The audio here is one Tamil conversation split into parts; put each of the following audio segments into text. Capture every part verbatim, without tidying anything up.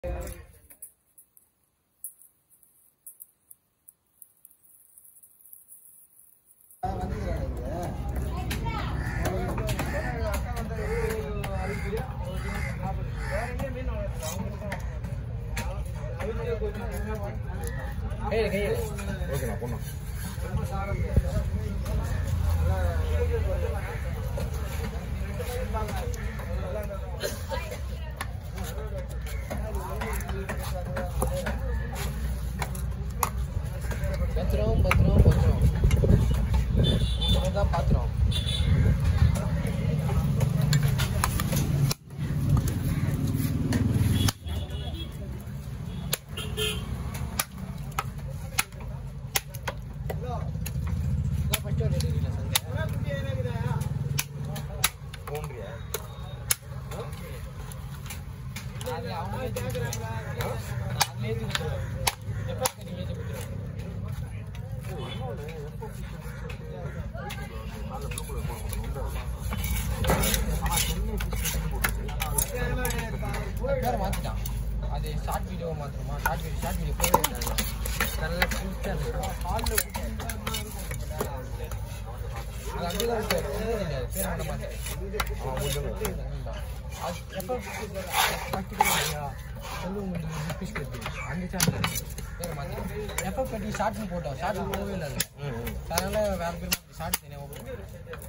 Hey, hey. Okay, na pona. Patron, patron, patron. Ada patron. அது ஷார்ட் வீடியோ மாத்திரமா ஷார்ட் வீடியோ ஷார்ட் வீடியோ போய் நல்ல ஃபியூச்சர் ஹால்ல அது அப்படிதான் பேர் பேர் பண்ண மாட்டேன் அது எப்போ பார்த்துக்கிறியா சொல்லு உங்களுக்கு ரிப்பீட் பண்ணி அந்த சேனல் பேர் மாட்டேன் எப்போ கட்டி ஷார்ட் போட்டோம் ஷார்ட் போகவே இல்லை அதனால வேற பேர் ஷார்ட் தனியாக ஓப்பன்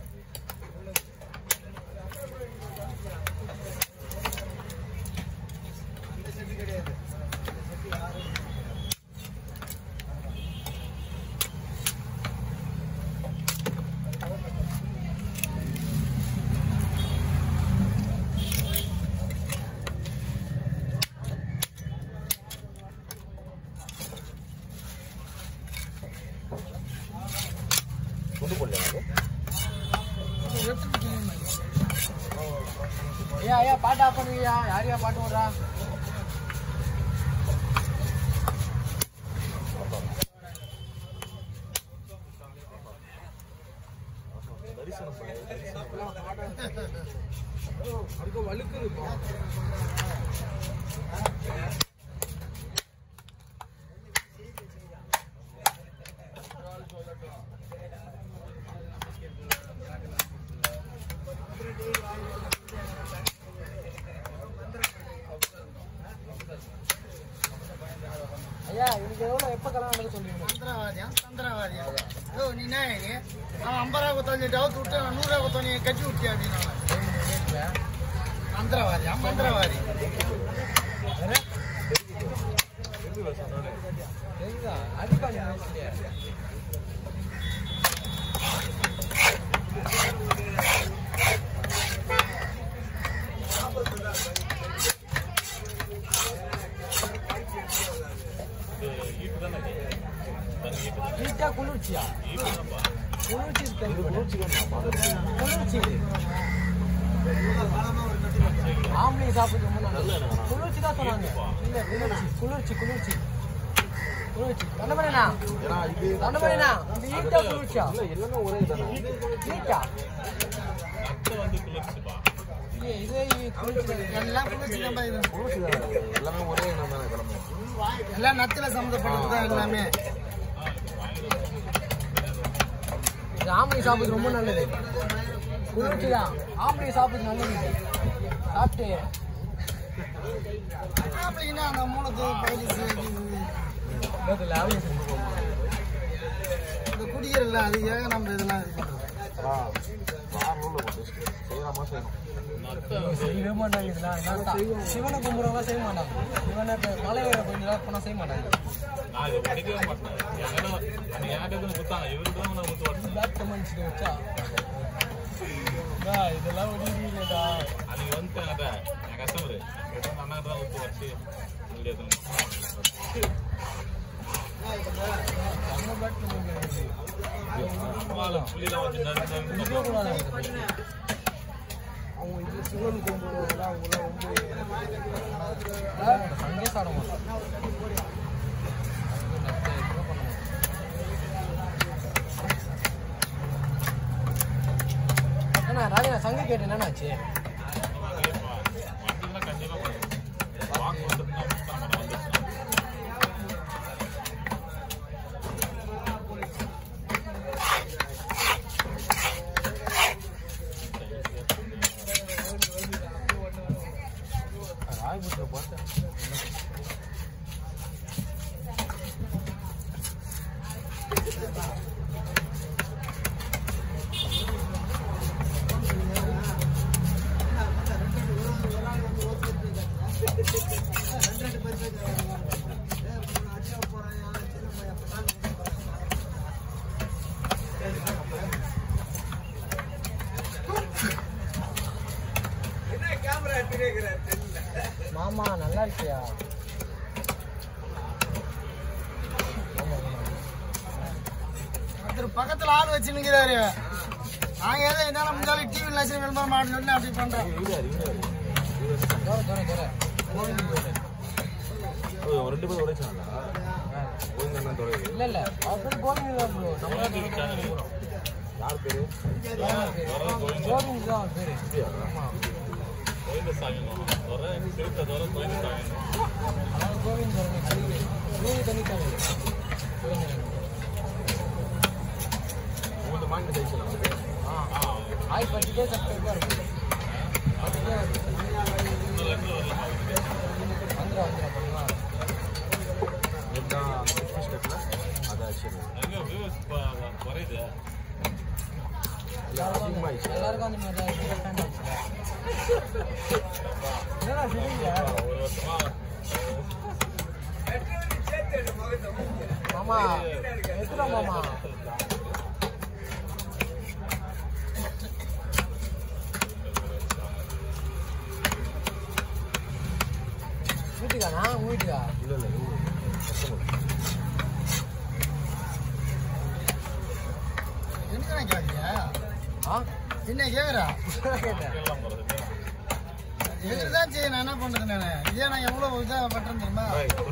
ஐயா பாட்டு ஆஃப் பண்ணுவியா யாரையா பாட்டு விடுறா வழுக்குது ஐயா இவனுக்கு எவ்வளோ எப்போ கல்யாணம் சொல்லுவீங்க தந்திரவாதியா தந்திரவாதியா ஓ நீ என்ன அவன் ஐம்பது ரூபா கொத்தஞ்சிட்டு அவுத்து விட்டு நூறுரூவா கொத்த நீ கட்டி விட்டியா அப்படின்னு தந்திரவாதியா மந்திரவாதி தெரியுதா அடிப்பாங்க ஈட்டா குளிர்ச்சியா குளிர்ச்சி குளிர்ச்சி ஆம்பளை சாப்பிட்டு குளிர்ச்சி தான் சொன்னாங்க இல்ல குளிர்ச்சி குளிர்ச்சி குளிர்ச்சி குளிர்ச்சி தண்டமணினா தண்டமணினா இந்த ஈட்டா குளிர்ச்சியா எல்லாமே ஒரே ஈட்டா இதே குளிர்ச்சி எல்லாம் குளிர்ச்சி நம்ம எல்லாமே ஒரே நம்ம கிளம்பும் எல்லாம் நத்துல சம்மந்தப்பட்டது தான் எல்லாமே ஆம்பளை சாப்பிடுறது ரொம்ப நல்லது குளிர்ச்சி தான் ஆம்பளை சாப்பிடுறது நல்லது சாப்பிட்டு ஆம்பளைன்னா அந்த மூலத்து இந்த குடிக்கிறல்ல அதுக்காக நம்ம இதெல்லாம் இது பண்றோம் செய்யவே மாட்டாங்க இதெல்லாம் சிவனை கும்பிடுறவங்க செய்ய மாட்டாங்க சிவனை மலை வேற கொஞ்சம் போனா செய்ய மாட்டாங்க வச்சா இதெல்லாம் ஒடிடா அன்னைக்கு வந்துட்டாங்க என் கஸ்டமரு அண்ணா ஊத்து வச்சு அவங்க இது சிவன் கும்பிடுறதுல அவங்களாம் ரொம்ப சங்கே சாட மாட்டாங்க அண்ணா ராஜா சங்க கேட்டு என்னன்னாச்சு மாமா நல்லா இருக்கியா? ஒருத்தர் பக்கத்துல ஆள் வச்சு நிக்கிறாரு. நாங்க ஏதோ என்னால முடிஞ்சாலும் டிவி லட்சம் விளம்பரம் மாட்டோம்னு அப்படி பண்றோம். ரெண்டு பேரும் ஒரே சேனலா? இல்ல இல்ல அவர் கோவிந்த் தான் ப்ரோ. யார் பேரு? கோவிந்த் தான் பேரு. கோவிந்த சாமி தோற சிறுத்த தோற கோவிந்த சாமி கோவிந்த் கோவிந்த் தனிக்காங்க. உங்களுக்கு மாநில தைச்சலாம். ஆய் பத்தியே சப்ஸ்கிரைபர் இருக்கு. வந்துடா வந்துடா பண்ணுவா. இதுதான் ஃபிஷ் கட்ல அதாச்சு. அங்க வியூஸ் குறையுது. எல்லாருக்கும் எல்லாருக்கும் அந்த மாதிரி தான் ஸ்டாண்ட் ஆச்சு. என்னடா சரிங்க ஒரு வருஷமா மாமா எதுடா மாமா வீட்டுக்கானா வீட்டுக்கா? இல்ல இல்ல என்ன கேக்குறியா? ஆ என்ன கேக்குறா? கேட்டேன் இதுதான் செய்ய நான் என்ன பண்றது நானு? இதே நான் எவ்வளவு இதா பண்றேன் தெரியுமா?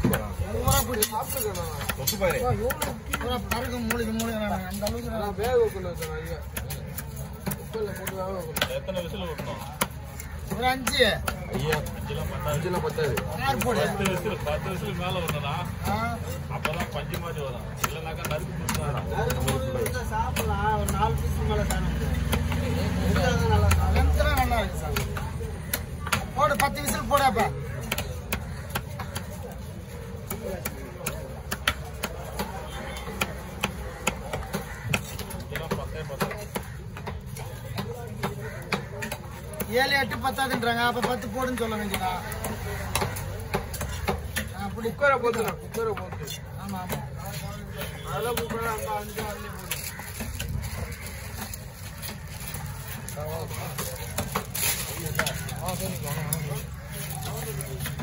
பறக்க மூலிகை மூலிகை நான் அந்த அளவுக்கு நான் வேக வைக்கல. எத்தனை விசில் விடணும்? ஒரு அஞ்சு. ஐயா அஞ்சுலாம் பத்தாது. ஆறு போடு. பத்து விசில் பத்து விசில் மேல வரணும்னா அப்பதான் பஞ்சு மாதிரி வரும். இல்லைனாக்கா நறுக்கு கொடுத்தா சாப்பிடலாம். ஒரு நாலு பீஸ் மேல நல்லா நல்லா இருக்கு சார். போடு பத்து விசில் போடாப்பா. ஏழு எட்டு பத்தாதுன்றாங்க. அப்ப பத்து போடுன்னு சொல்ல வேண்டியதா? அப்படி குக்கரை போத்துலாம். குக்கரை போத்து. ஆமா ஆமா அதெல்லாம் குக்கரை அங்க அஞ்சு அதுலயே போடு. ஆ சரி.